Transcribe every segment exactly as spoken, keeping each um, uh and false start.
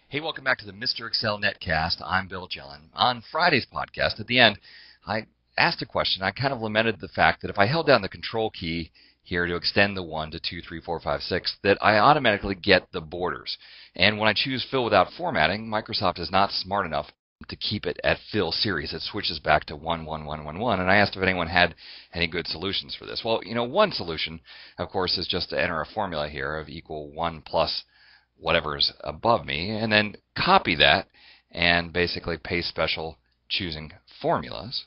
Hey, welcome back to the Mister Excel netcast. I'm Bill Gillen. On Friday's podcast, at the end, I asked a question. I kind of lamented the fact that if I held down the control key here to extend the one to two, three, four, five, six, that I automatically get the borders. And when I choose fill without formatting, Microsoft is not smart enough to keep it at fill series. It switches back to one, one, one, one, one. And I asked if anyone had any good solutions for this. Well, you know, one solution, of course, is just to enter a formula here of equal one plus whatever's above me, and then copy that and basically paste special choosing formulas,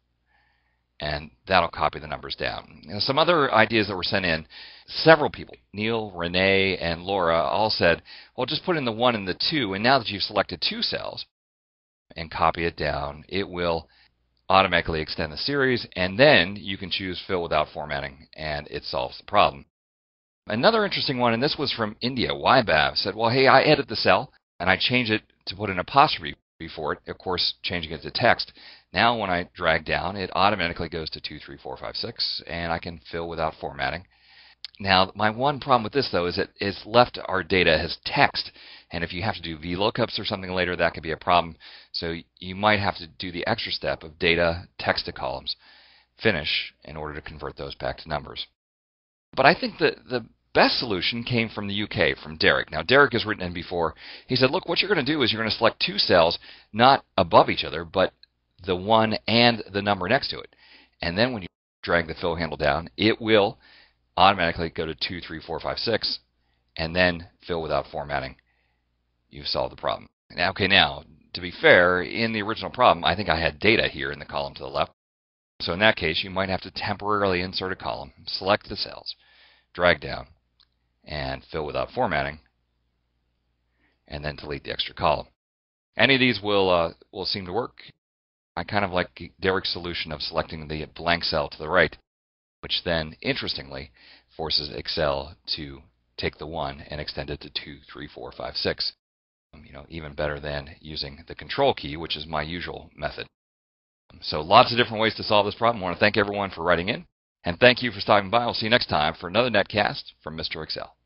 and that'll copy the numbers down. Now, some other ideas that were sent in, several people, Neil, Renee, and Laura, all said, well, just put in the one and the two, and now that you've selected two cells and copy it down, it will automatically extend the series, and then you can choose fill without formatting, and it solves the problem. Another interesting one, and this was from India, Y B A V, said, well, hey, I edit the cell, and I change it to put an apostrophe before it, of course, changing it to text. Now when I drag down, it automatically goes to two, three, four, five, six, and I can fill without formatting. Now, my one problem with this, though, is that it's left our data as text, and if you have to do V lookups or something later, that could be a problem. So you might have to do the extra step of data, text to columns, finish, in order to convert those back to numbers. But I think that the best solution came from the U K, from Derek. Now, Derek has written in before. He said, look, what you're going to do is you're going to select two cells, not above each other, but the one and the number next to it. And then when you drag the fill handle down, it will automatically go to two, three, four, five, six, and then fill without formatting. You've solved the problem. Now, okay, now, to be fair, in the original problem, I think I had data here in the column to the left. So in that case, you might have to temporarily insert a column, select the cells, drag down, and fill without formatting, and then delete the extra column. Any of these will uh, will seem to work. I kind of like Derek's solution of selecting the blank cell to the right, which then, interestingly, forces Excel to take the one and extend it to two, three, four, five, six. Um, you know, even better than using the control key, which is my usual method. So lots of different ways to solve this problem. I want to thank everyone for writing in, and thank you for stopping by. We'll see you next time for another netcast from Mister Excel.